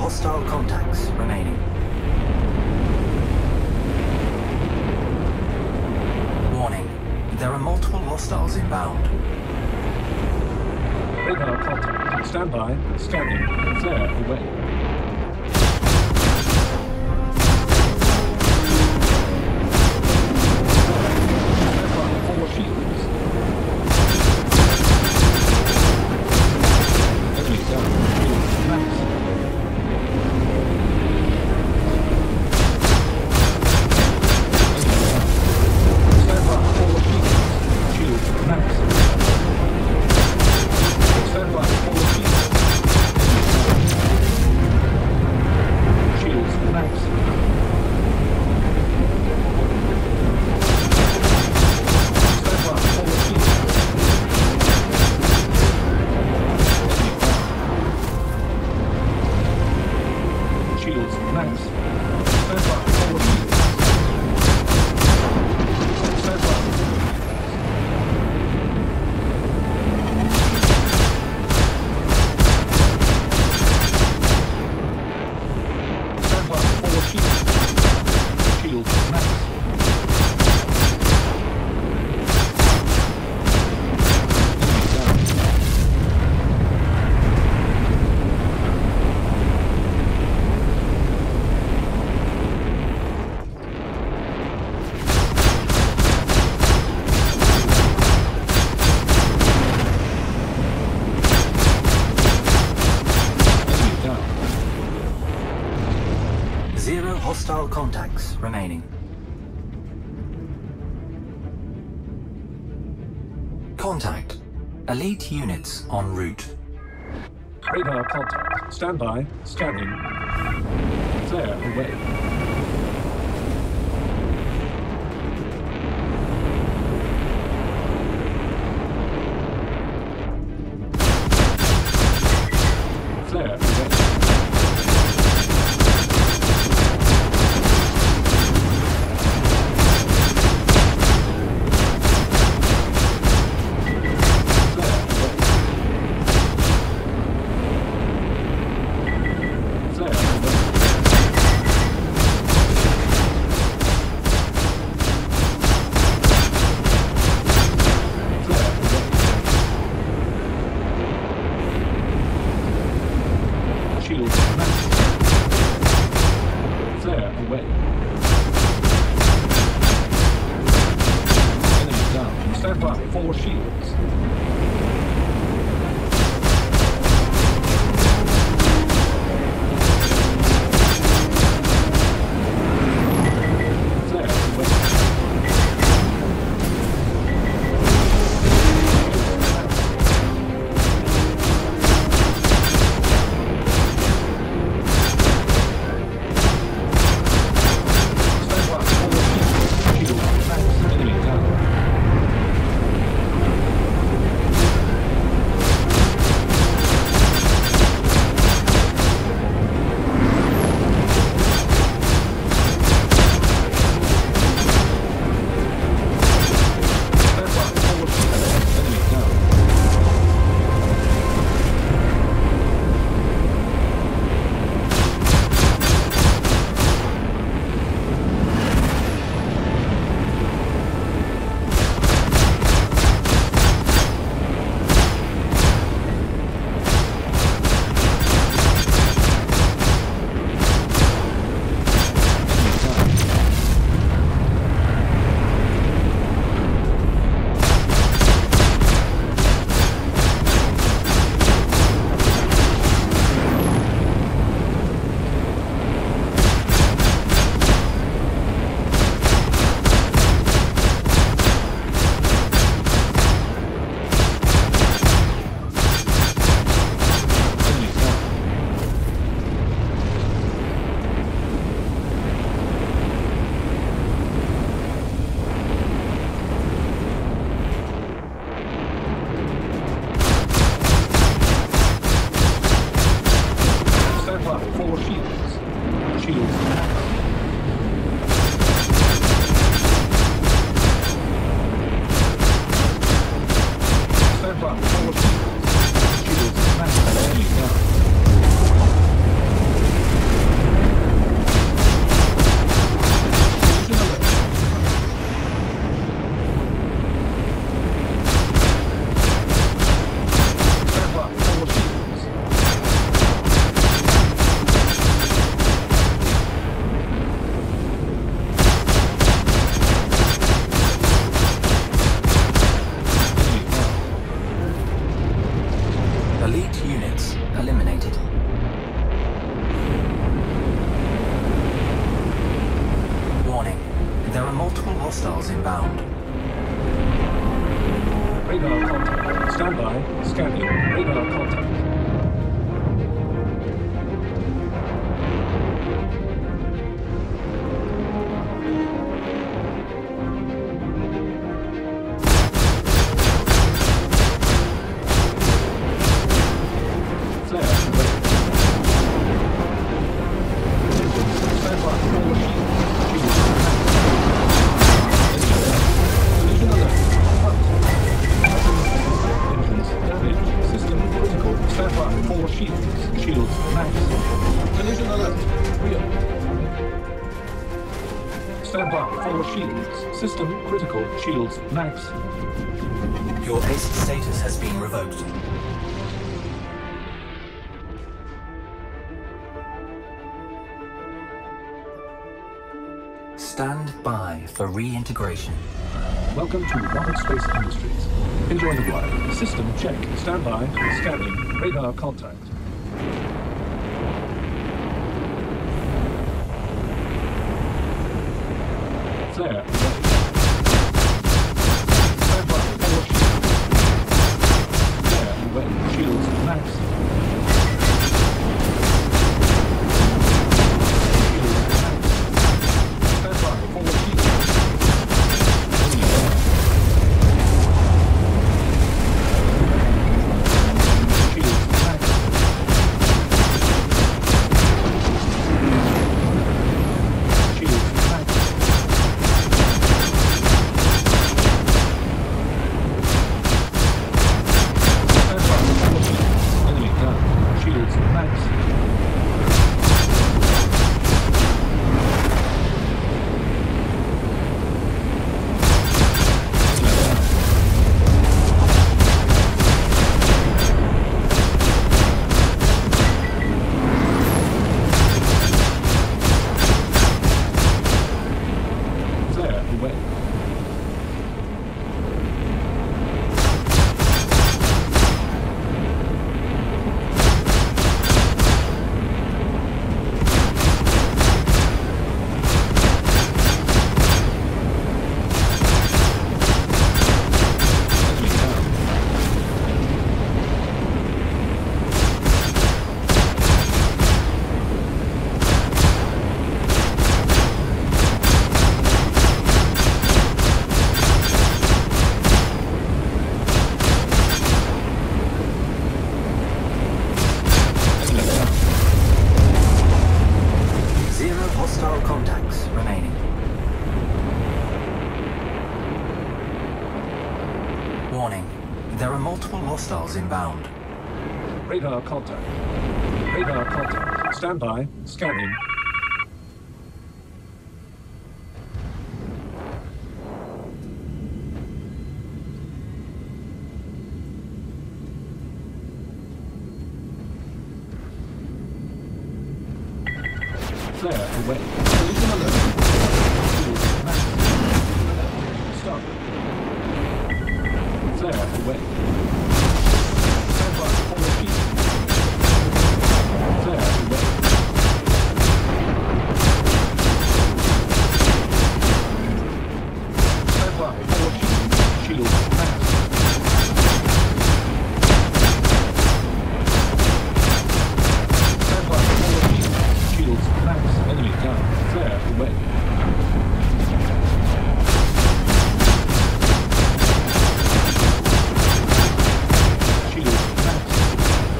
hostile contacts remaining. Warning, there are multiple hostiles inbound. Radar contact. Stand by. Scanning. Flare away. Hostile contacts remaining. Contact. Elite units en route. Radar contact. Stand by. Scanning. Flare away. Flare away. Scanning. Radar contact. Shields max. Collision alert. Real. Stand by. 4 shields. System critical. Shields max. Your haste status has been revoked. Stand by for reintegration. Welcome to Rocket Space Industries. Enjoy the ride. System check. Stand by. Scanning. Radar contact. Flare. Stand by. 4 shields. Flare away. Shields max. Shields max. Stand by. 4 shields. Hostiles inbound. Radar contact. Radar contact. Stand by. Scanning. Flare away. Collision alert. Stop. Flare away. Stand by. 4 shields. Flare away. Stand by. 4 shields. Shields max. Stand by. 4 shields. Shields max. Enemy down. Flare away. Shields max.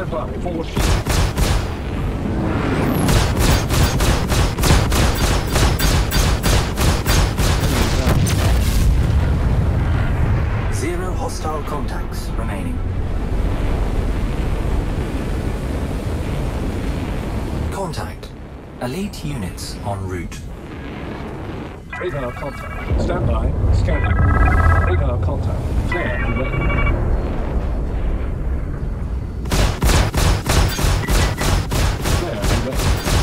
Stand by for shield. Zero hostile contacts remaining. Contact. Elite units en route. Radar contact. Stand by. Scanning. Radar contact. Flare away. Flare away.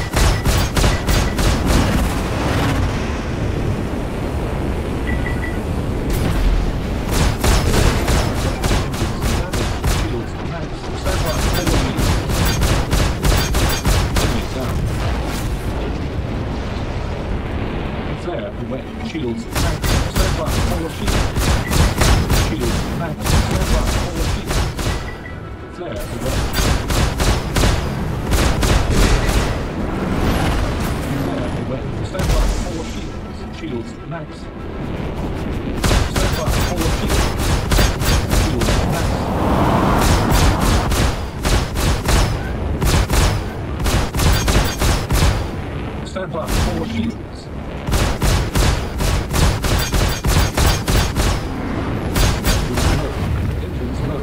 Shields max. Stand by. Forward. Enemy down. Flare away. Shields max. Stand by. Forward shield. Shields max. Stand by. Forward shield. Flare away. Flare away. Stand by. Forward shields. Shields max. Stand by. Forward shield. Shields max. Stand by. Forward shields. Engines low.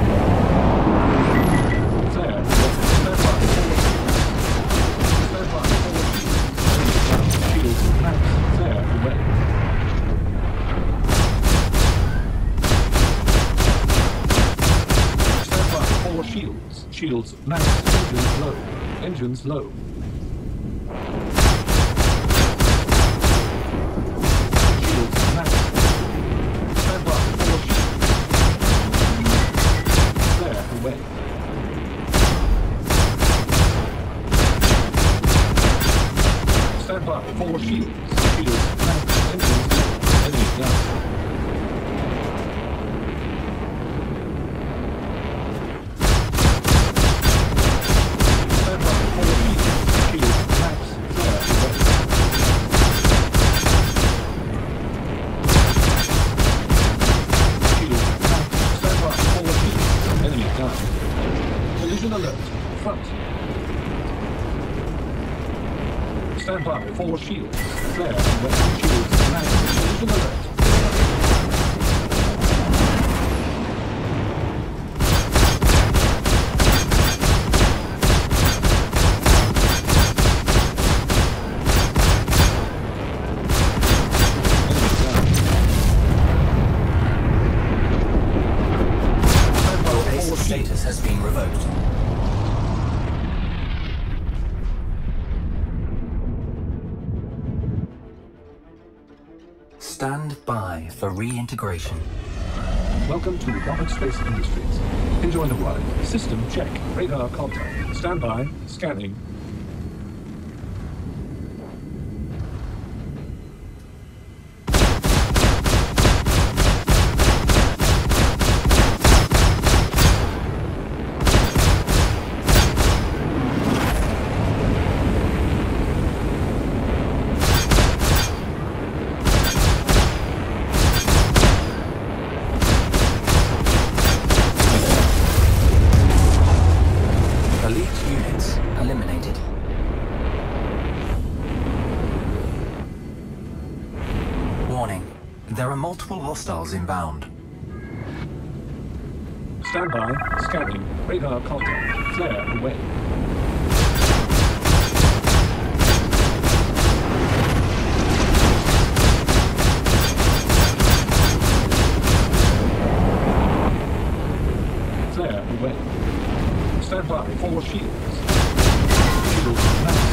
Flare. Stand by. Forward. Stand by. Forward shields. Shields max. Flare away. Stand by. Forward shields. Shields max. Engines low. Engines low. Shields max. Stand by. Forward shield. Flare away. Stand by. Forward shields. Shields max. Engines low. Enemy down. Stand by. Forward shields. Shields max. Flare away. Shields max. Stand by. Forward shields. Enemy down. Collision alert. Front. Stand by. Forward shields. Flare away. Shields max. Collision alert. Enemy down. Stand by. Base Forward shields. status has been revoked. Stand by for reintegration. Welcome to Rocket Space Industries. Enjoy the ride. System check. Radar contact. Stand by. Scanning. Elite units eliminated. Warning. There are multiple hostiles inbound. Stand by. Scanning. Radar contact. Flare away. Flare away. Stand by. Forward shields. Shields max.